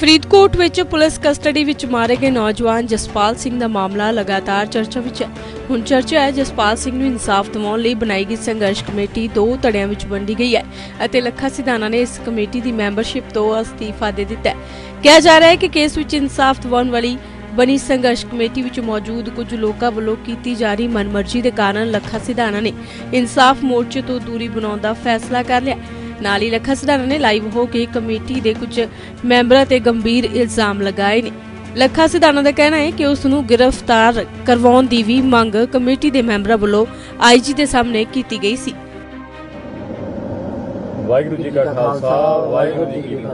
फरीदकोट विच police custody विच मारे गए नौजवान जसपाल सिंह का मामला लगातार चर्चा विच है। हुण चर्चा है जसपाल सिंह नूं इंसाफ दिवाउण लई बनाई गई संघर्ष कमेटी दो धड़ियां विच वंडी गई है अते लखा सिधाना ने इस कमेटी की मैंबरशिप तो अस्तीफा दे दिता है। कहा जा रहा है कि केस विच इंसाफ दिवाउण वाली बनी संघर्ष कमेटी विच मौजूद कुछ लोकां वल्लों कीती जा रही मनमर्जी के कारण लखा सिधाना ने इंसाफ मोर्चे तो दूरी बनाउण दा फैसला कर लिया। नाल ही लखा सिधाना ने लाइव हो के कमेटी के कुछ मैंबरां ते गंभीर इल्जाम लगाए ने। लखा सिधाना का कहना है कि उसनूं गिरफ्तार करवाउण दी भी मंग कमेटी के मैंबरां वल्लों आईजी के सामने की गई सी। वाहिगुरू जी का खालसा वाहिगुरू जी की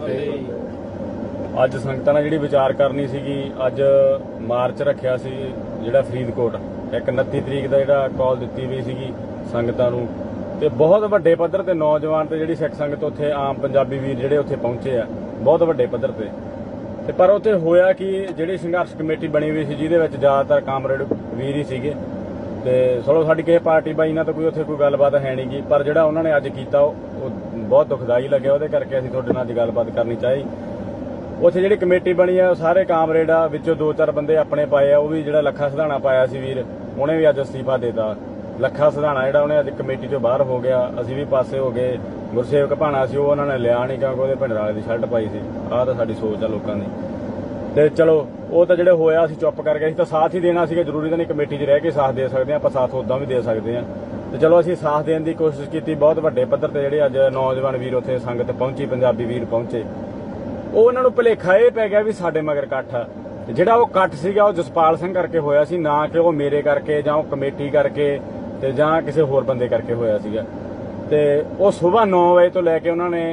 फतेह। अज संगतां नाल जिहड़ी विचार करनी सीगी, अज मार्च रखिया सी जिहड़ा फरीदकोट, एक 29 तरीक का जिहड़ा कॉल दित्ती गई सीगी संगतां नूं ते बहुत वड्डे पद्धर ते नौजवान ते जिहड़ी सिख संगत उत्थे आम पंजाबी वीर जिहड़े उत्थे पहुंचे आ बहुत वड्डे पद्धर ते पर उत्थे होया कि जिहड़ी संघर्ष कमेटी बनी हुई सी जिहदे विच ज़्यादातर कामरेड वीर ही सीगे ते चलो साडी किसी पार्टी बाई नाल तां कोई उत्थे कोई गलबात है नहीं गी, पर जिहड़ा उन्होंने अज कीता वो बहुत दुखदाई लग्या। उहदे करके असीं तुहाडे नाल गलबात करनी चाही। उत्थे जिहड़ी कमेटी बनी है सारे कामरेड आ, विचों 2-4 बंदे अपने पाए आ, वो भी जिहड़ा लखा सिधाना पाया सी वीर, उहने भी अज अस्तीफा देता। लखा सिधाना जिहड़ा उहने अज कमेटी चों बाहर हो गया, असीं भी पासे हो गए। गुरसेवक भाणा सी वो उन्होंने लिया नहीं क्योंकि उहदे भिंडर वाले दी शर्ट पाई सी। आह तां साडी सोच आ लोकां दी ते चलो वो तो जिहड़े होया असीं चुप कर गए। असीं तां साथ ही देना सीगा, जरूरी तां नहीं कमेटी 'च रह के साथ दे सकदे आं, आपां साथ उदां भी दे सकदे आं ते चलो असीं साथ देण दी कोशिश कीती। बहुत वड्डे पद्धर ते जिहड़े अज नौजवान वीर उत्थे संगत पहुंची, पंजाबी वीर पहुंचे, ਉਹ ਉਹਨਾਂ ਨੂੰ ਭੁਲੇਖਾ ਇਹ ਪੈ ਗਿਆ ਵੀ ਸਾਡੇ ਮਗਰ ਇਕੱਠ ਆ। ਜਿਹੜਾ ਉਹ ਇਕੱਠ ਸੀਗਾ ਉਹ ਜਸਪਾਲ ਸਿੰਘ ਕਰਕੇ ਹੋਇਆ ਸੀ, ਨਾ ਕਿ ਉਹ ਮੇਰੇ ਕਰਕੇ ਜਾਂ ਉਹ ਕਮੇਟੀ ਕਰਕੇ ਤੇ ਜਾਂ ਕਿਸੇ ਹੋਰ ਬੰਦੇ ਕਰਕੇ ਹੋਇਆ ਸੀਗਾ। ਤੇ ਉਹ ਸਵੇਰ 9 ਵਜੇ ਤੋਂ ਲੈ ਕੇ ਉਹਨਾਂ ਨੇ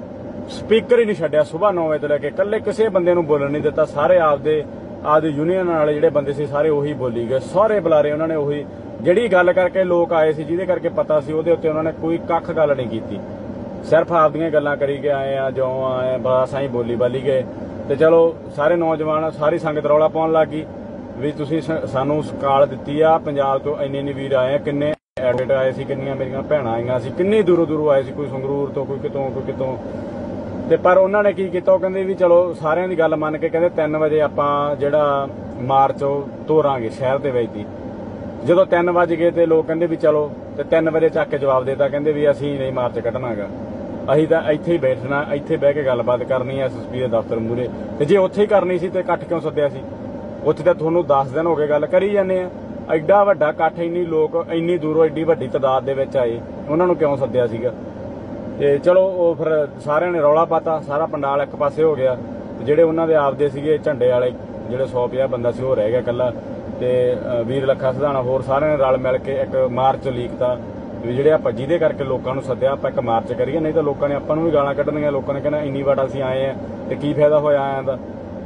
ਸਪੀਕਰ ਹੀ ਨਹੀਂ ਛੱਡਿਆ। ਸਵੇਰ 9 ਵਜੇ ਤੋਂ ਲੈ ਕੇ ਇਕੱਲੇ ਕਿਸੇ ਬੰਦੇ ਨੂੰ ਬੋਲਣ ਨਹੀਂ ਦਿੱਤਾ। ਸਾਰੇ ਆਪਦੇ ਯੂਨੀਅਨ ਵਾਲੇ ਜਿਹੜੇ ਬੰਦੇ ਸੀ ਸਾਰੇ ਉਹੀ ਬੋਲੀ ਗਏ। ਸਾਰੇ ਬੁਲਾਰੇ ਉਹਨਾਂ ਨੇ ਉਹੀ ਜਿਹੜੀ ਗੱਲ ਕਰਕੇ ਲੋਕ ਆਏ ਸੀ, ਜਿਹਦੇ ਕਰਕੇ ਪਤਾ ਸੀ ਉਹਦੇ ਉੱਤੇ ਉਹਨਾਂ ਨੇ ਕੋਈ ਕੱਖ ਗੱਲ ਨਹੀਂ ਕੀਤੀ। सिर्फ आपदियां गल्लां करी के आए आ, जो आए बस अं बोली बाली गए तो चलो सारे नौजवान सारी संगत रौला पाउण लग गई भी तुसीं सानूं काल दित्ती आ, पंजाब तो इन्ने वीर आए, किन्ने एडिट आए सी, किन्नियां मेरियां भैणां आईयां सी, किन्नी दूरों दूरों आए सी, कोई संगरूर तो कोई कितों ते पर उन्होंने की कीता, कहंदे भी चलो सारियां दी गल मन के कहंदे 3 वजे आपां जिहड़ा मार्च तोरांगे शहर दे विच दी। जदों 3 वज गए तो लोग कहंदे भी चलो ते 3 वजे चक के जवाब देता, कहंदे भी असीं नहीं मार्च कढणागा, ਅਸੀਂ ਤਾਂ ਇੱਥੇ ਹੀ ਬੈਠਣਾ, ਇੱਥੇ ਬਹਿ ਕੇ ਗੱਲਬਾਤ ਕਰਨੀ ਹੈ ਐਸਐਸਪੀ ਦੇ ਦਫ਼ਤਰ ਮੂਹਰੇ। ਤੇ ਜੇ ਉੱਥੇ ਹੀ ਕਰਨੀ ਸੀ ਤੇ ਇਕੱਠ ਕਿਉਂ ਸੱਦਿਆ ਸੀ? ਉੱਥੇ ਤਾਂ ਤੁਹਾਨੂੰ 10 ਦਿਨ ਹੋ ਗਏ ਗੱਲ ਕਰੀ ਜਾਂਦੇ ਆ। ਐਡਾ ਵੱਡਾ ਇਕੱਠ, ਇੰਨੀ ਲੋਕ ਇੰਨੀ ਦੂਰੋਂ ਐਡੀ ਵੱਡੀ ਤਾਦਾਦ ਦੇ ਵਿੱਚ ਆਏ, ਉਹਨਾਂ ਨੂੰ ਕਿਉਂ ਸੱਦਿਆ ਸੀਗਾ? ਤੇ ਚਲੋ ਉਹ ਫਿਰ ਸਾਰਿਆਂ ਨੇ ਰੌਲਾ ਪਾਤਾ, ਸਾਰਾ ਪੰਡਾਲ ਇੱਕ ਪਾਸੇ ਹੋ ਗਿਆ। ਜਿਹੜੇ ਉਹਨਾਂ ਦੇ ਆਪਦੇ ਸੀਗੇ ਝੰਡੇ ਵਾਲੇ ਜਿਹੜੇ 150 ਬੰਦਾ ਸੀ ਉਹ ਰਹਿ ਗਿਆ ਇਕੱਲਾ। ਤੇ ਵੀਰ ਲੱਖਾ ਸਿਧਾਣਾ ਹੋਰ ਸਾਰਿਆਂ ਨੇ ਰਲ ਮਿਲ ਕੇ ਇੱਕ ਮਾਰਚ ਲੀਕਤਾ ਵੀ ਜਿਹੜੇ ਆਪਾਂ ਜਿਹਦੇ ਕਰਕੇ ਲੋਕਾਂ ਨੂੰ ਸੱਦਿਆ ਆਪਾਂ ਇੱਕ ਮਾਰਚ ਕਰੀਏ, ਨਹੀਂ ਤਾਂ ਲੋਕਾਂ ਨੇ ਆਪਾਂ ਨੂੰ ਵੀ ਗਾਲਾਂ ਕੱਢਣੀਆਂ। ਲੋਕਾਂ ਨੇ ਕਹਿਣਾ ਇੰਨੀ ਵਾਰ ਅਸੀਂ ਆਏ ਆ ਤੇ ਕੀ ਫਾਇਦਾ ਹੋਇਆ ਆਇਆਂ ਦਾ।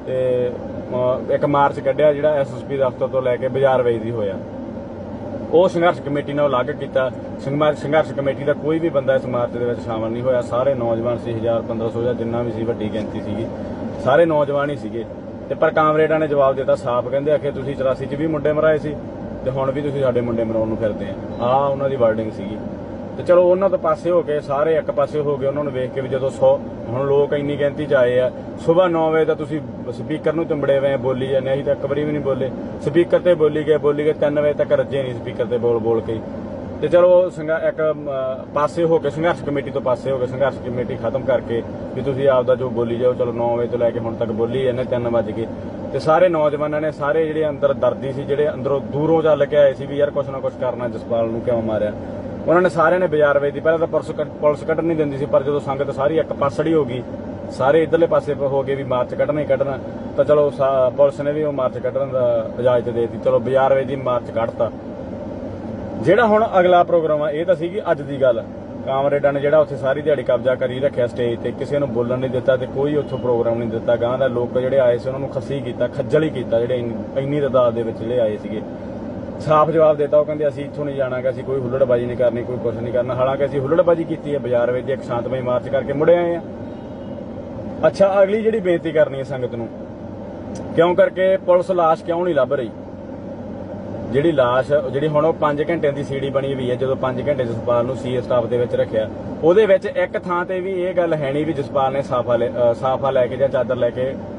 ਤੇ ਇੱਕ ਮਾਰਚ ਕੱਢਿਆ ਜਿਹੜਾ ਐਸਐਸਪੀ ਦਫ਼ਤਰ ਤੋਂ ਲੈ ਕੇ ਬਾਜ਼ਾਰ ਵੇਚ ਦੀ ਹੋਇਆ। ਉਹ ਸੰਘਰਸ਼ ਕਮੇਟੀ ਨਾਲ ਅਲੱਗ ਕੀਤਾ। ਸੰਘਰਸ਼ ਕਮੇਟੀ ਦਾ ਕੋਈ ਵੀ ਬੰਦਾ ਇਸ ਮਾਰਚ ਦੇ ਵਿੱਚ ਸ਼ਾਮਲ ਨਹੀਂ ਹੋਇਆ। ਸਾਰੇ ਨੌਜਵਾਨ ਸੀ, 1000-1500 ਜਾਂ ਜਿੰਨਾ ਵੀ ਸੀ ਵੱਡੀ ਗਿਣਤੀ ਸੀਗੀ, ਸਾਰੇ ਨੌਜਵਾਨ ਹੀ ਸੀਗੇ। ਤੇ ਪਰ ਕਾਮਰੇਡਾਂ ਨੇ ਜਵਾਬ ਦਿੱਤਾ ਸਾਫ਼, ਕਹਿੰਦੇ ਆਖੇ ਤੁਸੀਂ 84 'ਚ ਵੀ ਮੁੰਡੇ ਮਰਾਏ ਸੀ ਤੇ ਹੁਣ ਵੀ ਤੁਸੀਂ ਸਾਡੇ ਮੁੰਡੇ ਮਰਾਉਣ ਨੂੰ ਫਿਰਦੇ ਆ। ਆਹ ਉਹਨਾਂ ਦੀ ਵਰਡਿੰਗ ਸੀਗੀ। ਤੇ ਚਲੋ ਉਹਨਾਂ ਤੋਂ ਪਾਸੇ ਹੋ ਕੇ ਸਾਰੇ ਇੱਕ ਪਾਸੇ ਹੋ ਗਏ। ਉਹਨਾਂ ਨੂੰ ਵੇਖ ਕੇ ਵੀ ਜਦੋਂ 100 ਹੁਣ ਲੋਕ ਇੰਨੀ ਗਿਣਤੀ 'ਚ ਆਏ ਆ, ਸਵੇਰ 9 ਵਜੇ ਤਾਂ ਤੁਸੀਂ ਸਪੀਕਰ ਨੂੰ ਚੰਬੜੇ ਹੋਏ ਬੋਲੀ ਜਾਂਦੇ। ਅਸੀਂ ਤਾਂ ਇੱਕ ਵਾਰੀ ਵੀ ਨਹੀਂ ਬੋਲੇ, ਸਪੀਕਰ ਤੇ ਬੋਲੀ ਗਏ 3 ਵਜੇ ਤੱਕ ਰੱਜੇ ਨਹੀਂ ਸਪੀਕਰ ਤੇ ਬੋਲ ਕੇ। ਤੇ ਚਲੋ ਇੱਕ ਪਾਸੇ ਹੋ ਕੇ ਸੰਘਰਸ਼ ਕਮੇਟੀ ਤੋਂ ਪਾਸੇ ਹੋ ਕੇ ਸੰਘਰਸ਼ ਕਮੇਟੀ ਖਤਮ ਕਰਕੇ ਵੀ ਤੁਸੀਂ ਆਪਦਾ ਜੋ ਬੋਲੀ ਜਾਓ। ਚਲੋ 9 ਵਜੇ ਤੋਂ ਲੈ ਕੇ ਹੁਣ ਤੱਕ ਬੋਲੀ ਜਾਂਦੇ, 3 ਵਜ ਗਏ। ਤੇ ਸਾਰੇ ਨੌਜਵਾਨਾਂ ਨੇ ਸਾਰੇ ਜਿਹੜੇ ਅੰਦਰ ਦਰਦੀ ਸੀ, ਜਿਹੜੇ ਅੰਦਰੋਂ ਦੂਰੋਂ ਚੱਲ ਕੇ ਆਏ ਸੀ ਵੀ ਯਾਰ ਕੁਛ ਨਾ ਕੁਛ ਕਰਨਾ, ਜਸਪਾਲ ਨੂੰ ਕਿਉਂ ਮਾਰਿਆ, ਉਹਨਾਂ ਨੇ ਸਾਰਿਆਂ ਨੇ ਬਾਜ਼ਾਰ ਵੇਚ ਦੀ। ਪਹਿਲਾਂ ਤਾਂ ਪੁਲਿਸ ਕੱਢਣ ਨਹੀਂ ਦਿੰਦੀ ਸੀ, ਪਰ ਜਦੋਂ ਸੰਗਤ ਸਾਰੀ ਇੱਕ ਪਾਸੜੀ ਹੋ ਗਈ, ਸਾਰੇ ਇੱਧਰਲੇ ਪਾਸੇ ਹੋ ਗਏ ਵੀ ਮਾਰਚ ਕੱਢਣਾ ਹੀ ਕੱਢਣਾ, ਤਾਂ ਚਲੋ ਪੁਲਿਸ ਨੇ ਵੀ ਉਹ ਮਾਰਚ ਕੱਢਣ ਦਾ ਇਜਾਜ਼ਤ ਦੇ ਦਿੱਤੀ। ਚਲੋ ਬਾਜ਼ਾਰ ਵੇਚ ਦੀ ਮਾਰਚ ਕੱਢਤਾ। ਜਿਹੜਾ ਹੁਣ ਅਗਲਾ ਪ੍ਰੋਗਰਾਮ ਆ ਇਹ ਤਾਂ ਸੀਗੀ ਅੱਜ ਦੀ ਗੱਲ। ਕਾਮਰੇਡਾਂ ਨੇ ਜਿਹੜਾ ਉੱਥੇ ਸਾਰੀ ਦਿਹਾੜੀ ਕਬਜ਼ਾ ਕਰੀ ਰੱਖਿਆ ਸਟੇਜ ਤੇ, ਕਿਸੇ ਨੂੰ ਬੋਲਣ ਨਹੀਂ ਦਿੱਤਾ ਤੇ ਕੋਈ ਉੱਥੋਂ ਪ੍ਰੋਗਰਾਮ ਨਹੀਂ ਦਿੱਤਾ। ਗਾਂ ਦਾ ਲੋਕ ਜਿਹੜੇ ਆਏ ਸੀ ਉਹਨਾਂ ਨੂੰ ਖੱਸੀ ਕੀਤਾ, ਖੱਜਲ ਹੀ ਕੀਤਾ। ਜਿਹੜੇ ਇੰਨੀ ਤਾਦਾਦ ਦੇ ਵਿੱਚ ਜਿਹੜੇ ਆਏ ਸੀਗੇ, ਸਾਫ਼ ਜਵਾਬ ਦਿੱਤਾ। ਉਹ ਕਹਿੰਦੇ ਅਸੀਂ ਇੱਥੋਂ ਨਹੀਂ ਜਾਣਾਗਾ, ਅਸੀਂ ਕੋਈ ਹੁੱਲੜਬਾਜ਼ੀ ਨਹੀਂ ਕਰਨੀ, ਕੋਈ ਕੁਛ ਨਹੀਂ ਕਰਨਾ। ਹਾਲਾਂਕਿ ਅਸੀਂ ਹੁੱਲੜਬਾਜ਼ੀ ਕੀਤੀ ਹੈ ਬਾਜ਼ਾਰ ਵਿੱਚ, ਇੱਕ ਸ਼ਾਂਤਮਈ ਮਾਰਚ ਕਰਕੇ ਮੁੜੇ ਆਏ ਆ। ਅੱਛਾ, ਅਗਲੀ ਜਿਹੜੀ ਬੇਨਤੀ ਕਰਨੀ ਹੈ ਸੰਗਤ ਨੂੰ, ਕਿਉਂ ਕਰਕੇ ਪੁਲਿਸ ਲਾਸ਼ ਕਿਉਂ ਨਹੀਂ ਲੱਭ ਰਹੀ? ਜਿਹੜੀ ਲਾਸ਼ ਜਿਹੜੀ ਹੁਣ ਉਹ 5 ਘੰਟਿਆਂ ਦੀ ਸੀਡੀ ਬਣੀ ਹੋਈ ਹੈ, ਜਦੋਂ 5 ਘੰਟੇ ਜਸਪਾਲ ਨੂੰ ਸੀਏ ਸਟਾਫ ਦੇ ਵਿੱਚ ਰੱਖਿਆ, ਉਹਦੇ ਵਿੱਚ ਇੱਕ ਥਾਂ ਤੇ ਵੀ ਇਹ ਗੱਲ ਹੈ ਨਹੀਂ ਵੀ ਜਸਪਾਲ ਨੇ ਸਾਫਾ ਲੈ ਕੇ ਜਾਂ ਚਾਦਰ ਲੈ ਕੇ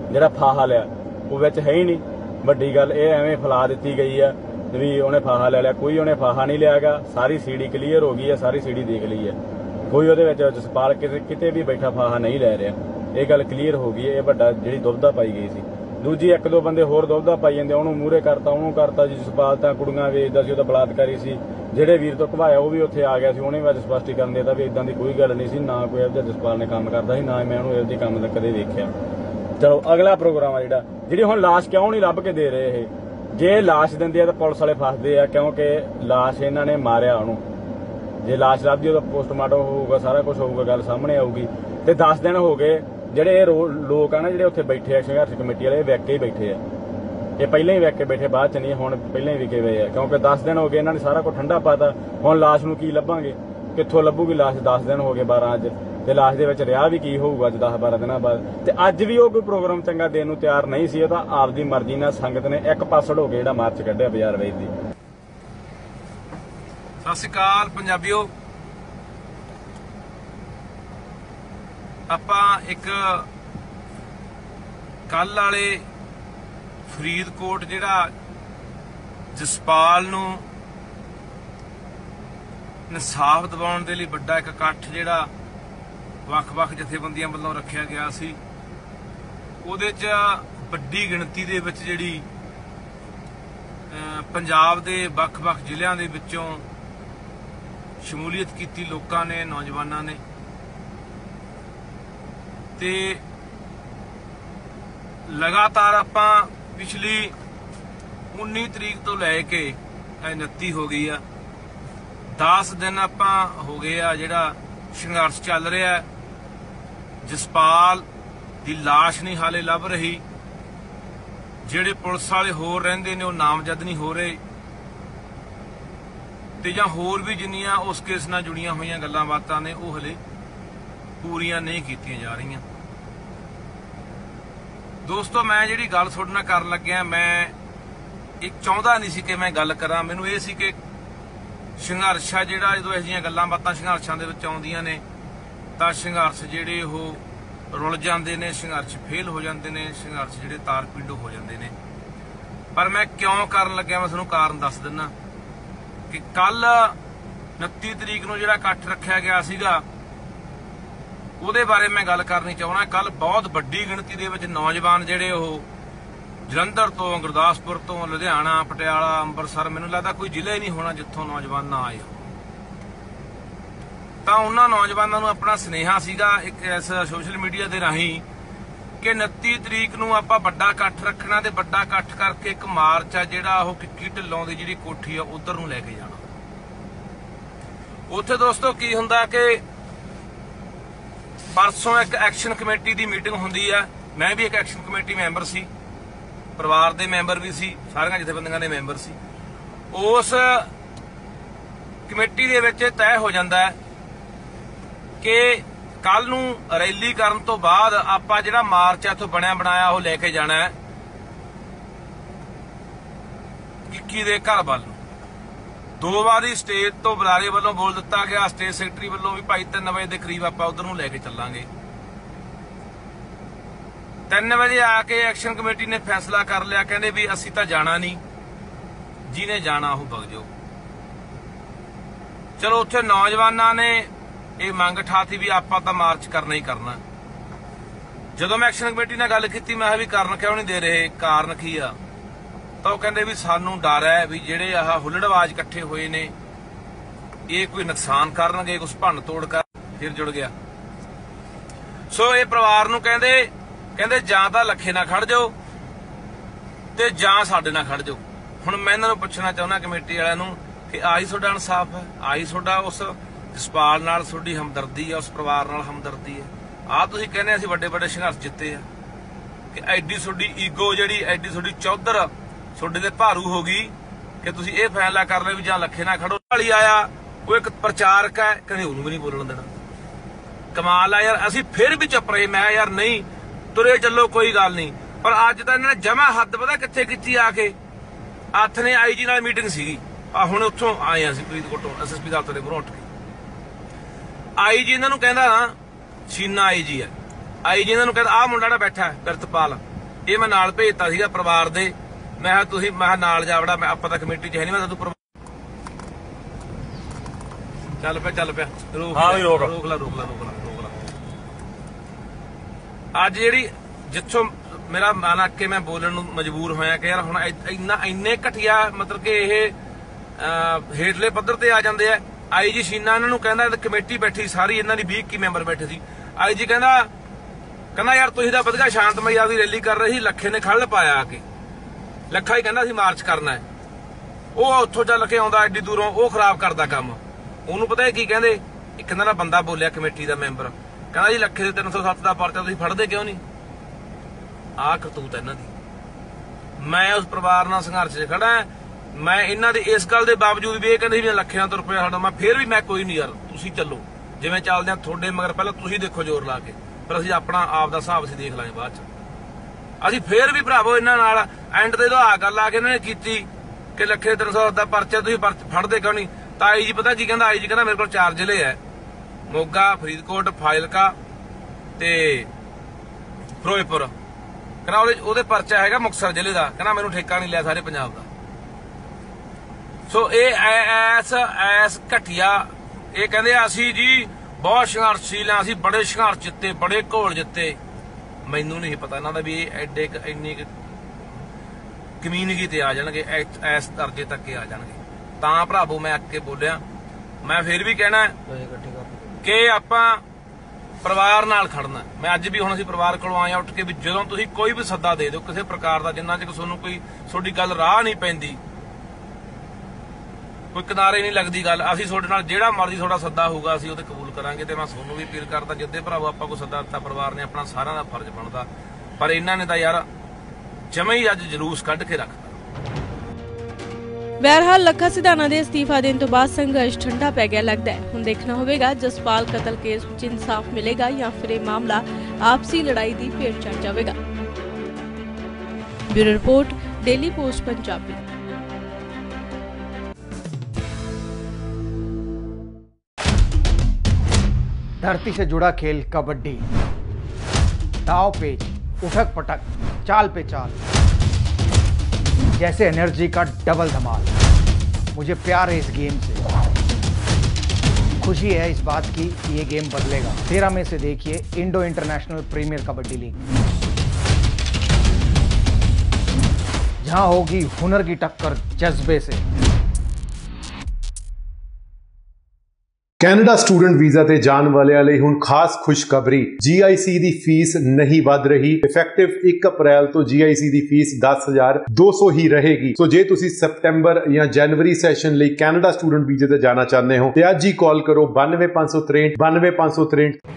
ਜਿਹੜਾ ਫਾਹਾ ਲਿਆ ਉਹ ਵਿੱਚ ਹੈ ਹੀ ਨਹੀਂ। ਵੱਡੀ ਗੱਲ ਇਹ ਐਵੇਂ ਫੈਲਾ ਦਿੱਤੀ ਗਈ ਆ ਵੀ ਉਹਨੇ ਫਾਹਾ ਲੈ ਲਿਆ, ਕੋਈ ਉਹਨੇ ਫਾਹਾ ਨਹੀਂ ਲਿਆ ਗਾ। ਸਾਰੀ ਸੀਡੀ ਕਲੀਅਰ ਹੋ ਗਈ ਹੈ, ਸਾਰੀ ਸੀਡੀ ਦੇਖ ਲਈ ਹੈ, ਕੋਈ ਉਹਦੇ ਵਿੱਚ ਜਸਪਾਲ ਕਿਤੇ ਵੀ ਬੈਠਾ ਫਾਹਾ ਨਹੀਂ ਲੈ ਰਿਹਾ। ਇਹ ਗੱਲ ਕਲੀਅਰ ਹੋ ਗਈ ਹੈ। ਇਹ ਵੱਡਾ ਜਿਹੜੀ ਦੁਬਿਧਾ ਪਾਈ ਗਈ ਸੀ। ਦੂਜੀ ਇੱਕ ਦੋ ਬੰਦੇ ਹੋਰ ਦੁਬਿਧਾ ਪਾਈ ਜਾਂਦੇ, ਉਹਨੂੰ ਮੂਹਰੇ ਕਰਤਾ, ਉਹਨੂੰ ਕਰਤਾ ਜੀ। ਜਸਪਾਲ ਤਾਂ ਕੁੜੀਆਂ ਵੇਚਦਾ ਸੀ, ਉਹਦਾ ਬਲਾਤਕਾਰੀ ਸੀ। ਜਿਹੜੇ ਵੀਰ ਤੋਂ ਘਵਾਇਆ ਉਹ ਵੀ ਉੱਥੇ ਆ ਗਿਆ ਸੀ, ਉਹਨੇ ਵੀ ਅੱਜ ਸਪਸ਼ਟੀਕਰਨ ਦੇਤਾ ਵੀ ਇਦਾਂ ਦੀ ਕੋਈ ਗੱਲ ਨਹੀਂ ਸੀ, ਨਾ ਕੋਈ ਇਹੋ ਜਿਹਾ ਜਸਪਾਲ ਨੇ ਕੰਮ ਕਰਦਾ ਸੀ, ਨਾ ਮੈਂ ਉਹਨੂੰ ਇਹੋ ਜਿਹੇ ਕੰਮ ਦਾ ਕਦੇ ਵੇਖਿਆ। ਚਲੋ ਅਗਲਾ ਪ੍ਰੋਗਰਾਮ ਆ ਜਿਹੜੀ ਹੁਣ ਲਾਸ਼ ਕਿਉਂ ਨਹੀਂ ਲੱਭ ਕੇ ਦੇ ਰਹੇ ਇਹ? ਜੇ ਲਾਸ਼ ਦਿੰਦੇ ਆ ਤਾਂ ਪੁਲਿਸ ਵਾਲੇ ਫਸਦੇ ਆ, ਕਿਉਂਕਿ ਲਾਸ਼ ਇਹਨਾਂ ਨੇ ਮਾਰਿਆ ਉਹਨੂੰ। ਜੇ ਲਾਸ਼ ਲੱਭਦੀ ਉਹਦਾ ਪੋਸਟਮਾਰਟਮ ਹੋਊਗਾ, ਸਾਰਾ ਕੁਝ ਹੋਊਗਾ, ਗੱਲ ਸਾਹਮਣੇ ਆਊਗੀ। ਤੇ 10 ਦਿਨ ਹੋ ਗਏ ਜਿਹੜੇ ਇਹ ਲੋਕ ਆ ਨਾ ਜਿਹੜੇ ਉੱਥੇ ਬੈਠੇ ਆ ਸੰਘਰਸ਼ ਕਮੇਟੀ ਵਾਲੇ, ਇਹ ਵਿਕ ਕੇ ਹੀ ਬੈਠੇ ਆ। ਇਹ ਪਹਿਲਾਂ ਹੀ ਵਿਕ ਕੇ ਬੈਠੇ, ਬਾਅਦ ਚ ਨਹੀਂ, ਹੁਣ ਪਹਿਲਾਂ ਹੀ ਵਿਕੇ ਹੋਏ ਆ। ਕਿਉਂਕਿ 10 ਦਿਨ ਹੋ ਗਏ ਇਹਨਾਂ ਨੇ ਸਾਰਾ ਕੁਝ ਠੰਡਾ ਪਾਤਾ। ਹੁਣ ਲਾਸ਼ ਨੂੰ ਕੀ ਲੱਭਾਂਗੇ, ਕਿੱਥੋਂ ਲੱਭੂਗੀ ਲਾਸ਼? 10 ਦਿਨ ਹੋ ਗਏ, 12 ਅੱਜ, ਤੇ ਲਾਸ਼ ਦੇ ਵਿੱਚ ਰਿਹਾ ਵੀ ਕੀ ਹੋਊਗਾ ਅੱਜ 10-12 ਦਿਨਾਂ ਬਾਅਦ। ਤੇ ਅੱਜ ਵੀ ਉਹ ਕੋਈ ਪ੍ਰੋਗਰਾਮ ਚੰਗਾ ਦੇਣ ਨੂੰ ਤਿਆਰ ਨਹੀਂ ਸੀ। ਉਹ ਤਾਂ ਆਪਦੀ ਮਰਜ਼ੀ ਨਾਲ ਸੰਗਤ ਨੇ ਇੱਕ ਪਾਸੜ ਹੋ ਕੇ ਜਿਹੜਾ ਮਾਰਚ ਕੱਢਿਆ ਬਾਜ਼ਾਰ ਵੇਚ ਦੀ। ਸਤਿ ਸ਼੍ਰੀ ਅਕਾਲ ਪੰਜਾਬੀਓ। ਆਪਾਂ ਇੱਕ ਕੱਲ ਵਾਲੇ ਫਰੀਦਕੋਟ ਜਿਹੜਾ ਜਸਪਾਲ ਨੂੰ ਇਨਸਾਫ ਦਿਵਾਉਣ ਦੇ ਲਈ ਵੱਡਾ ਇੱਕ ਇਕੱਠ ਜਿਹੜਾ ਵੱਖ-ਵੱਖ ਜਥੇਬੰਦੀਆਂ ਵੱਲੋਂ ਰੱਖਿਆ ਗਿਆ ਸੀ, ਉਹਦੇ 'ਚ ਵੱਡੀ ਗਿਣਤੀ ਦੇ ਵਿੱਚ ਜਿਹੜੀ ਪੰਜਾਬ ਦੇ ਵੱਖ-ਵੱਖ ਜ਼ਿਲ੍ਹਿਆਂ ਦੇ ਵਿੱਚੋਂ ਸ਼ਮੂਲੀਅਤ ਕੀਤੀ ਲੋਕਾਂ ਨੇ, ਨੌਜਵਾਨਾਂ ਨੇ। ਤੇ ਲਗਾਤਾਰ ਆਪਾਂ ਪਿਛਲੀ 19 ਤਰੀਕ ਤੋਂ ਲੈ ਕੇ 29 ਹੋ ਗਈ ਆ, 10 ਦਿਨ ਆਪਾਂ ਹੋ ਗਏ ਆ ਜਿਹੜਾ ਸੰਘਰਸ਼ ਚੱਲ ਰਿਹਾ। ਜਸਪਾਲ ਦੀ ਲਾਸ਼ ਨਹੀਂ ਹਾਲੇ ਲੱਭ ਰਹੀ। ਜਿਹੜੇ ਪੁਲਿਸ ਵਾਲੇ ਹੋਰ ਰਹਿੰਦੇ ਨੇ ਉਹ ਨਾਮਜ਼ਦ ਨਹੀਂ ਹੋ ਰਹੇ, ਤੇ ਜਾਂ ਹੋਰ ਵੀ ਜਿੰਨੀਆਂ ਉਸ ਕੇਸ ਨਾਲ ਜੁੜੀਆਂ ਹੋਈਆਂ ਗੱਲਾਂ ਬਾਤਾਂ ਨੇ ਉਹ ਹਲੇ ਪੂਰੀਆਂ ਨਹੀਂ ਕੀਤੀਆਂ ਜਾ ਰਹੀਆਂ। ਦੋਸਤੋ, ਮੈਂ ਜਿਹੜੀ ਗੱਲ ਤੁਹਾਡੇ ਨਾਲ ਕਰਨ ਲੱਗਿਆ, ਮੈਂ ਇੱਕ ਚਾਹੁੰਦਾ ਨਹੀਂ ਸੀ ਕਿ ਮੈਂ ਗੱਲ ਕਰਾਂ। ਮੈਨੂੰ ਇਹ ਸੀ ਕਿ ਸੰਘਰਸ਼ ਆ ਜਿਹੜਾ, ਜਦੋਂ ਇਹੋ ਜਿਹੀਆਂ ਗੱਲਾਂ ਬਾਤਾਂ ਸੰਘਰਸ਼ਾਂ ਦੇ ਵਿੱਚ ਆਉਂਦੀਆਂ ਨੇ ਤਾਂ ਸੰਘਰਸ਼ ਜਿਹੜੇ ਉਹ ਰੁਲ ਜਾਂਦੇ ਨੇ, ਸੰਘਰਸ਼ ਫੇਲ ਹੋ ਜਾਂਦੇ ਨੇ, ਸੰਘਰਸ਼ ਜਿਹੜੇ ਤਾਰ ਪਿੰਡੋ ਹੋ ਜਾਂਦੇ ਨੇ। ਪਰ ਮੈਂ ਕਿਉਂ ਕਰਨ ਲੱਗਿਆ, ਮੈਂ ਤੁਹਾਨੂੰ ਕਾਰਨ ਦੱਸ ਦਿੰਦਾ ਕਿ ਕੱਲ 29 ਤਰੀਕ ਨੂੰ ਜਿਹੜਾ ਇਕੱਠ ਰੱਖਿਆ ਗਿਆ ਸੀਗਾ ਉਹਦੇ ਬਾਰੇ ਮੈਂ ਗੱਲ ਕਰਨੀ ਚਾਹੁੰਦਾ। ਕੱਲ ਬਹੁਤ ਵੱਡੀ ਗਿਣਤੀ ਦੇ ਵਿੱਚ ਨੌਜਵਾਨ ਜਿਹੜੇ ਉਹ ਜਲੰਧਰ ਤੋਂ, ਗੁਰਦਾਸਪੁਰ ਤੋਂ, ਲੁਧਿਆਣਾ, ਪਟਿਆਲਾ, ਅੰਮ੍ਰਿਤਸਰ, ਮੈਨੂੰ ਲੱਗਦਾ ਕੋਈ ਜ਼ਿਲ੍ਹਾ ਹੀ ਨਹੀਂ ਹੋਣਾ ਜਿੱਥੋਂ ਨੌਜਵਾਨ ਨਾ ਆਏ। ਤਾਂ ਉਹਨਾਂ ਨੌਜਵਾਨਾਂ ਨੂੰ ਆਪਣਾ ਸੁਨੇਹਾ ਸੀਗਾ ਇੱਕ ਇਸ ਸੋਸ਼ਲ ਮੀਡੀਆ ਦੇ ਰਾਹੀਂ ਕਿ 29 ਤਰੀਕ ਨੂੰ ਆਪਾਂ ਵੱਡਾ ਇਕੱਠ ਰੱਖਣਾ ਤੇ ਵੱਡਾ ਇਕੱਠ ਕਰਕੇ ਇੱਕ ਮਾਰਚ ਆ ਜਿਹੜਾ ਉਹ ਕਿੱਕੀ ਢਿੱਲੋਂ ਦੀ ਜਿਹੜੀ ਕੋਠੀ ਆ ਉਧਰ ਨੂੰ ਲੈ ਕੇ ਜਾਣਾ। ਉੱਥੇ ਦੋਸਤੋ ਕੀ ਹੁੰਦਾ ਕਿ ਪਰਸੋਂ ਇੱਕ ਐਕਸ਼ਨ ਕਮੇਟੀ ਦੀ ਮੀਟਿੰਗ ਹੁੰਦੀ ਆ। ਮੈਂ ਵੀ ਇੱਕ ਐਕਸ਼ਨ ਕਮੇਟੀ ਮੈਂਬਰ ਸੀ, ਪਰਿਵਾਰ ਦੇ ਮੈਂਬਰ ਵੀ ਸੀ, ਸਾਰੀਆਂ ਜਥੇਬੰਦੀਆਂ ਦੇ ਮੈਂਬਰ ਸੀ। ਉਸ ਕਮੇਟੀ ਦੇ ਵਿੱਚ ਤੈਅ ਹੋ ਜਾਂਦਾ ਹੈ ਕਿ ਕੱਲ ਨੂੰ ਰੈਲੀ ਕਰਨ ਤੋਂ ਬਾਅਦ ਆਪਾਂ ਜਿਹੜਾ ਮਾਰਚ ਆ ਇੱਥੋਂ ਬਣਿਆ ਬਣਾਇਆ ਉਹ ਲੈ ਕੇ ਜਾਣਾ ਹੈ ਕਿੱਕੀ ਦੇ ਘਰ ਵੱਲ ਨੂੰ। 2 ਵਾਰੀ ਸਟੇਜ ਤੋਂ ਬੁਲਾਰੇ ਵੱਲੋਂ ਬੋਲ ਦਿੱਤਾ ਗਿਆ, ਸਟੇਜ ਸੈਕਟਰੀ ਵੱਲੋਂ ਵੀ ਭਾਈ 3 ਵਜੇ ਦੇ ਕਰੀਬ ਆਪਾਂ ਉਧਰ ਨੂੰ ਲੈ ਕੇ ਚੱਲਾਂਗੇ। 3 ਵਜੇ ਆ ਕੇ ਐਕਸ਼ਨ ਕਮੇਟੀ ਨੇ ਫੈਸਲਾ ਕਰ ਲਿਆ, ਕਹਿੰਦੇ ਵੀ ਅਸੀਂ ਤਾਂ ਜਾਣਾ ਨਹੀਂ, ਜਿਹਨੇ ਜਾਣਾ ਉਹ ਵਗ ਜਾਓ। ਚਲੋ ਉੱਥੇ ਨੌਜਵਾਨਾਂ ਨੇ ਇਹ ਮੰਗ ਠਾਤੀ ਵੀ ਆਪਾਂ ਤਾਂ ਮਾਰਚ ਕਰਨਾ ਹੀ ਕਰਨਾ। ਜਦੋਂ ਮੈਂ ਐਕਸ਼ਨ ਕਮੇਟੀ ਨਾਲ ਗੱਲ ਕੀਤੀ, ਮੈਂ ਕਿਹਾ ਵੀ ਕਾਰਨ ਕਿਉਂ ਨਹੀਂ ਦੇ ਰਹੇ, ਕਾਰਨ ਕੀ ਆ? ਤਾਂ ਉਹ ਕਹਿੰਦੇ ਵੀ ਸਾਨੂੰ ਡਰ ਹੈ ਵੀ ਜਿਹੜੇ ਆਹ ਹੁੱਲੜਬਾਜ਼ ਇਕੱਠੇ ਹੋਏ ਨੇ ਇਹ ਕੋਈ ਨੁਕਸਾਨ ਕਰਨਗੇ, ਕੁਝ ਭੰਨ ਤੋੜ ਕਰ। ਫਿਰ ਜੁੜ ਗਿਆ। ਸੋ ਇਹ ਪਰਿਵਾਰ ਨੂੰ ਕਹਿੰਦੇ ਜਾਂ ਤਾਂ ਲੱਖੇ ਨਾਲ ਖੜ ਜਾਓ ਤੇ ਜਾਂ ਸਾਡੇ ਨਾਲ ਖੜ ਜਾਓ। ਹੁਣ ਮੈਂ ਇਹਨਾਂ ਨੂੰ ਪੁੱਛਣਾ ਚਾਹੁੰਦਾ ਕਮੇਟੀ ਵਾਲਿਆਂ ਨੂੰ ਕਿ ਆਹੀ ਤੁਹਾਡਾ ਇਨਸਾਫ ਹੈ? ਆਹੀ ਤੁਹਾਡਾ ਉਸ ਜਸਪਾਲ ਨਾਲ ਤੁਹਾਡੀ ਹਮਦਰਦੀ ਹੈ, ਉਸ ਪਰਿਵਾਰ ਨਾਲ ਹਮਦਰਦੀ ਹੈ? ਆਹ ਤੁਸੀਂ ਕਹਿੰਦੇ ਅਸੀਂ ਵੱਡੇ ਵੱਡੇ ਸੰਘਰਸ਼ ਜਿੱਤੇ ਆ ਕਿ ਐਡੀ ਤੁਹਾਡੀ ਈਗੋ ਜਿਹੜੀ, ਐਡੀ ਤੁਹਾਡੀ ਚੌਧਰ ਤੁਹਾਡੇ ਤੇ ਭਾਰੂ ਹੋ ਗਈ ਕਿ ਤੁਸੀਂ ਇਹ ਫੈਸਲਾ ਕਰ ਲਿਆ ਵੀ ਜਾਂ ਲੱਖੇ ਨਾਲ ਖੜੋ। ਵਾਲੀ ਆਇਆ ਉਹ ਇੱਕ ਪ੍ਰਚਾਰਕ ਹੈ, ਕਹਿੰਦੇ ਉਹਨੂੰ ਵੀ ਨਹੀਂ ਬੋਲਣ ਦੇਣਾ। ਕਮਾਲ ਆ ਯਾਰ। ਅਸੀਂ ਫਿਰ ਵੀ ਚੁੱਪ ਰਹੇ। ਮੈਂ ਯਾਰ ਨਹੀਂ, ਤੁਰੇ ਚੱਲੋ ਕੋਈ ਗੱਲ ਨਹੀਂ। ਪਰ ਅੱਜ ਤਾਂ ਇਹਨਾਂ ਨੇ ਜਮਾ ਹੱਦ ਪਤਾ ਕਿੱਥੇ ਕੀਤੀ ਆ ਕੇ। ਹੱਥ ਨੇ ਆਈਜੀ ਨਾਲ ਮੀਟਿੰਗ ਸੀਗੀ, ਆ ਹੁਣ ਉੱਥੋਂ ਆਏ ਆ ਅਸੀਂ ਫਰੀਦਕੋਟੋਂ ਐਸਐਸਪੀ ਦਫ਼ਤਰ ਦੇ ਮੂਹਰੋਂ ਉੱਠ ਕੇ। ਆਈਜੀ ਇਹਨਾਂ ਨੂੰ ਕਹਿੰਦਾ ਨਾ, ਛੀਨਾ ਆਈਜੀ ਹੈ, ਆਈਜੀ ਇਹਨਾਂ ਨੂੰ ਕਹਿੰਦਾ ਆਹ ਮੁੰਡਾ ਜਿਹੜਾ ਬੈਠਾ ਪ੍ਰਿਤਪਾਲ, ਇਹ ਮੈਂ ਨਾਲ ਭੇਜਤਾ ਸੀਗਾ ਪਰਿਵਾਰ ਦੇ। ਮੈਂ ਕਿਹਾ ਤੁਸੀਂ ਨਾਲ ਜਾਵੜਾ, ਮੈਂ ਆਪਾਂ ਤਾਂ ਕਮੇਟੀ 'ਚ ਹੈ ਨਹੀਂ, ਮੈਂ ਤੂੰ ਚੱਲ ਪਿਆ ਰੋਕ ਲਾ। ਅੱਜ ਜਿਹੜੀ ਜਿੱਥੋਂ ਮੇਰਾ ਮਨ ਆ ਕੇ ਮੈਂ ਬੋਲਣ ਨੂੰ ਮਜਬੂਰ ਹੋਇਆ ਕਿ ਯਾਰ ਹੁਣ ਇੰਨੇ ਘਟੀਆ ਮਤਲਬ ਕਿ ਇਹ ਹੇਠਲੇ ਪੱਧਰ ਤੇ ਆ ਜਾਂਦੇ ਆ। IG ਸ਼ੀਨਾ ਇਹਨਾਂ ਨੂੰ ਕਹਿੰਦਾ ਕਮੇਟੀ ਬੈਠੀ ਸਾਰੀ ਇਹਨਾਂ ਦੀ 20 21 ਮੈਂਬਰ ਬੈਠੇ ਸੀ। IG ਕਹਿੰਦਾ ਯਾਰ ਤੁਸੀਂ ਤਾਂ ਵਧੀਆ ਸ਼ਾਂਤਮਈ ਆਪਦੀ ਰੈਲੀ ਕਰ ਰਹੇ ਸੀ, ਲੱਖੇ ਨੇ ਖੱਲ ਪਾਇਆ ਆ ਕੇ। ਲੱਖਾ ਹੀ ਕਹਿੰਦਾ ਸੀ ਮਾਰਚ ਕਰਨਾ ਹੈ, ਉਹ ਉੱਥੋਂ ਚੱਲ ਕੇ ਆਉਂਦਾ ਐਡੀ ਦੂਰੋਂ, ਉਹ ਖਰਾਬ ਕਰਦਾ ਕੰਮ। ਉਹਨੂੰ ਪਤਾ ਕੀ ਕਹਿੰਦੇ, ਇੱਕ ਦਿਨ ਦਾ ਬੰਦਾ ਬੋਲਿਆ ਕਮੇਟੀ ਦਾ ਮੈਂਬਰ, ਕਹਿੰਦਾ ਜੀ ਲੱਖੇ ਦੇ 307 ਦਾ ਪਰਚਾ ਤੁਸੀਂ ਫੜਦੇ ਕਿਉਂ ਨਹੀਂ? ਆਹ ਕਰਤੂਤ ਇਹਨਾਂ ਦੀ। ਮੈਂ ਉਸ ਪਰਿਵਾਰ ਨਾਲ ਸੰਘਰਸ਼ 'ਚ ਖੜਾ। ਮੈਂ ਇਹਨਾਂ ਦੇ ਇਸ ਗੱਲ ਦੇ ਬਾਵਜੂਦ ਵੀ ਇਹ ਕਹਿੰਦੇ ਵੀ ਲੱਖਾਂ ਤੋਂ ਰੁਪਇਆ ਸਾਡਾ, ਮੈਂ ਫੇਰ ਵੀ ਮੈਂ ਕੋਈ ਨਹੀਂ ਯਾਰ ਤੁਸੀਂ ਚੱਲੋ ਜਿਵੇਂ ਚੱਲਦੇ ਆ ਤੁਹਾਡੇ ਮਗਰ, ਪਹਿਲਾਂ ਤੁਸੀਂ ਦੇਖੋ ਜ਼ੋਰ ਲਾ ਕੇ, ਪਰ ਅਸੀਂ ਆਪਣਾ ਆਪ ਦਾ ਹਿਸਾਬ ਅਸੀਂ ਦੇਖ ਲਾਂਗੇ ਬਾਅਦ 'ਚ। ਅਸੀਂ ਫੇਰ ਵੀ ਭਰਾਵੋ ਇਹਨਾਂ ਨਾਲ ਐਂਡ ਤੇ ਆ ਗੱਲ ਆ ਕੇ ਇਹਨਾਂ ਨੇ ਕੀਤੀ ਕਿ ਲੱਖੇ 300 ਦਾ ਪਰਚਾ ਤੁਸੀਂ ਫੜਦੇ ਕਿਉਂ ਨਹੀਂ? ਤਾਂ IG ਪਤਾ ਕੀ ਕਹਿੰਦਾ, IG ਕਹਿੰਦਾ ਮੇਰੇ ਕੋਲ 4 ਜ਼ਿਲ੍ਹੇ ਹੈ, ਮੋਗਾ, ਫਰੀਦਕੋਟ, ਫਾਜ਼ਿਲਕਾ ਤੇ ਫਿਰੋਜ਼ਪੁਰ। ਕਹਿੰਦਾ ਉਹਦੇ ਪਰਚਾ ਹੈਗਾ ਮੁਕਤਸਰ ਜ਼ਿਲ੍ਹੇ ਦਾ। ਕਹਿੰਦਾ ਮੈਨੂੰ ਠੇਕਾ ਨਹੀਂ ਲਿਆ ਸਾਰੇ ਪੰਜਾਬ ਦਾ। ਸੋ ਇਹ ਐਸ ਘਟੀਆ, ਇਹ ਕਹਿੰਦੇ ਅਸੀਂ ਜੀ ਬਹੁਤ ਸੰਘਰਸ਼ੀਲ ਆ, ਅਸੀਂ ਬੜੇ ਸੰਘਰਸ਼ ਜਿੱਤੇ, ਬੜੇ ਘੋਲ ਜਿੱਤੇ। ਮੈਨੂੰ ਨਹੀਂ ਪਤਾ ਇਹਨਾਂ ਦਾ ਵੀ ਇਹ ਐਡੇ ਇੰਨੀ ਕਮਿਊਨਿਟੀ ਤੇ ਆ ਜਾਣਗੇ, ਇਸ ਦਰਜੇ ਤੱਕ ਆ ਜਾਣਗੇ। ਤਾਂ ਭਰਾਵੋ ਮੈਂ ਅੱਗੇ ਬੋਲਿਆ। ਮੈਂ ਫਿਰ ਵੀ ਕਹਿਣਾ ਕਿ ਆਪਾਂ ਪਰਿਵਾਰ ਨਾਲ ਖੜਨਾ। ਮੈਂ ਅੱਜ ਵੀ ਹੁਣ ਅਸੀਂ ਪਰਿਵਾਰ ਕੋਲੋਂ ਆਏ ਉੱਠ ਕੇ ਵੀ ਜਦੋਂ ਤੁਸੀਂ ਕੋਈ ਵੀ ਸੱਦਾ ਦੇ ਦਿਓ ਕਿਸੇ ਪ੍ਰਕਾਰ ਦਾ, ਜਿੰਨਾ ਚਿਰ ਤੁਹਾਨੂੰ ਕੋਈ ਤੁਹਾਡੀ ਗੱਲ ਰਾਹ ਨਹੀਂ ਪੈਂਦੀ, ਕੋਈ ਕਿਨਾਰੇ ਨਹੀਂ ਲੱਗਦੀ ਗੱਲ, ਅਸੀਂ ਤੁਹਾਡੇ ਨਾਲ ਜਿਹੜਾ ਮਰਜ਼ੀ ਤੁਹਾਡਾ ਸੱਦਾ ਹੋਊਗਾ ਅਸੀਂ ਉਹਦੇ ਕਬੂਲ ਕਰਾਂਗੇ। ਤੇ ਮੈਂ ਤੁਹਾਨੂੰ ਵੀ ਅਪੀਲ ਕਰਦਾ, ਜਿੱਦੇ ਭਰਾਵੋ ਆਪਾਂ ਕੋਈ ਸੱਦਾ ਦਿੱਤਾ ਪਰਿਵਾਰ ਨੇ, ਆਪਣਾ ਸਾਰਿਆਂ ਦਾ ਫਰਜ਼ ਬਣਦਾ। ਪਰ ਇਹਨਾਂ ਨੇ ਤਾਂ ਯਾਰ ਜਮੇ ਹੀ ਅੱਜ ਜਲੂਸ ਕੱਢ ਕੇ ਰੱਖਦਾ। ਬਹਰਹਾਲ ਲੱਖਾ ਸਿਧਾਣਾ ਦੇ ਅਸਤੀਫਾ ਦੇਣ ਤੋਂ ਬਾਅਦ ਸੰਘਰਸ਼ ਠੰਡਾ ਪੈ ਗਿਆ ਲੱਗਦਾ ਹੈ। ਹੁਣ ਦੇਖਣਾ ਹੋਵੇਗਾ ਜਸਪਾਲ ਕਤਲ ਕੇਸ ਵਿੱਚ ਇਨਸਾਫ ਮਿਲੇਗਾ ਜਾਂ ਫਿਰ ਇਹ ਮਾਮਲਾ ਆਪਸੀ ਲੜਾਈ ਦੀ ਭੇਟ ਚੜ੍ਹ ਜਾਵੇਗਾ। Bureau report, daily post Punjabi. धरती से जुड़ा खेल कबड्डी, दाव पेच, उठक पटक, चाल पे चाल, जैसे एनर्जी का डबल धमाल। मुझे प्यार है इस गेम से, खुशी है इस बात की कि ये गेम बदलेगा। 13 मई से देखिए Indo international premier kabaddi league, जहां होगी हुनर की टक्कर जज्बे से। ਕੈਨੇਡਾ ਸਟੂਡੈਂਟ ਵੀਜ਼ਾ ਤੇ ਜਾਣ ਵਾਲਿਆਂ ਲਈ ਹੁਣ ਖਾਸ ਖੁਸ਼ਖਬਰੀ, GIC ਦੀ ਫੀਸ ਨਹੀਂ ਵੱਧ ਰਹੀ। ਇਫੈਕਟਿਵ 1 ਅਪ੍ਰੈਲ ਤੋਂ GIC ਦੀ ਫੀਸ 10,200 ਹੀ ਰਹੇਗੀ। ਸੋ ਜੇ ਤੁਸੀਂ ਸਤੰਬਰ ਜਾਂ ਜਨਵਰੀ ਸੈਸ਼ਨ ਲਈ ਕੈਨੇਡਾ ਸਟੂਡੈਂਟ ਵੀਜ਼ੇ ਤੇ ਜਾਣਾ ਚਾਹੁੰਦੇ ਹੋ ਤੇ ਅੱਜ ਹੀ ਕਾਲ ਕਰੋ 92 563 92 563।